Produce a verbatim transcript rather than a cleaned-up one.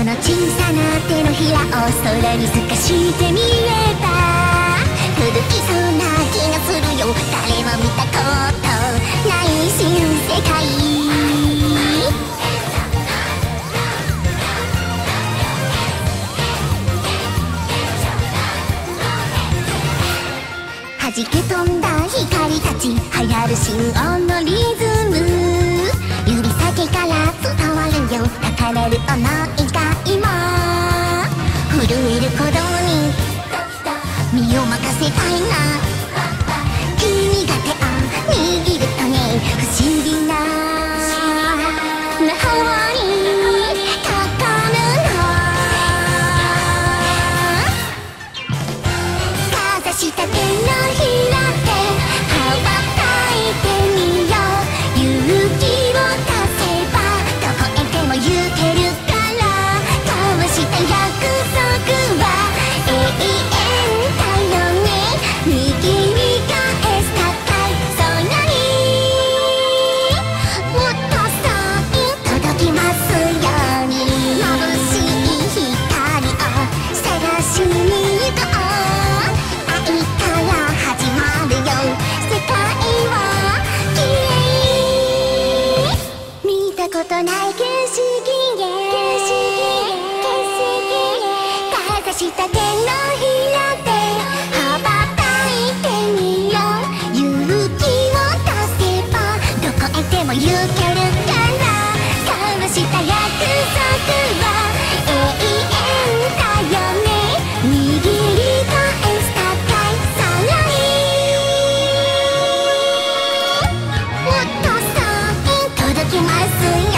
の小さな手のひらを空に透かしてみれば届きそうな気がするよ。誰も見たことない新世界。弾け飛んだ光たち流行る心音のリズム。指先から伝わるよ高鳴る想いが今震える鼓動に身を任せたいな。君が手を握るとね不思議な魔法にかかるの。かざした手のひらで羽ばたいてみよう。勇気を出せばどこへでも行けるから交わした約束は永遠だよね。握り返す高い空にもっと遠い届きますように。眩しい光を探しに行こう。愛から始まるよ世界は綺麗。見たことない景色へかざした手のひらで羽ばたいてみよう。勇気を出せばどこへでも行けるから交わした約束は永遠だよね。握り返す高い空にもっと遠い届きますよ。